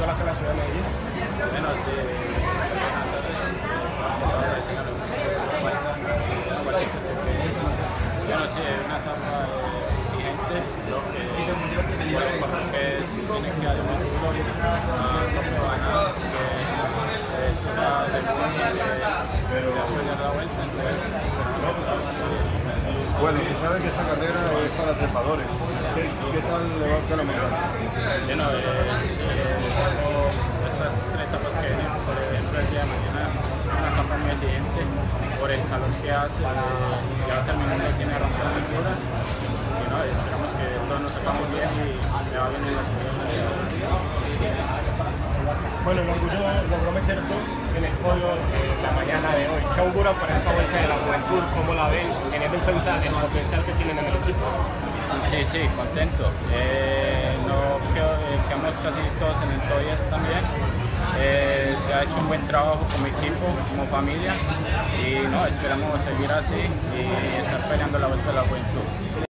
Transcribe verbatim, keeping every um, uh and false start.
correr acá en la ciudad de Medellín? Bueno, sí, buenas tardes. Agradecer a nuestro fuerza, a cualquier que bueno, sí, es una etapa exigente, lo que bueno, que es, tiene que dar un duro ahorita, no me va a ganar, que es esa segunda que después de la vuelta, entonces esperamos que bueno, se sabe que esta carrera es para trepadores. ¿Qué, qué tal le va a quedar la mejor? Bueno, eh, sí, eh, saco estas tres etapas que vienen, por ejemplo, el día de mañana, una etapa muy exigente por el calor que hace, eh, ya terminando tiene romper muy duras, y no, esperamos que todos nos sacamos bien y le va bien en la subida. Bueno, el orgullo logró meter dos en el podio eh, la mañana de hoy. ¿Qué augura para esta vuelta de la juventud? ¿Cómo la ven, teniendo en cuenta el potencial que tienen en el equipo? Sí, sí, contento. Eh, no, quedo, eh, quedamos casi todos en el top diez también. Eh, se ha hecho un buen trabajo como equipo, como familia y no, esperamos seguir así y estar peleando la vuelta de la juventud.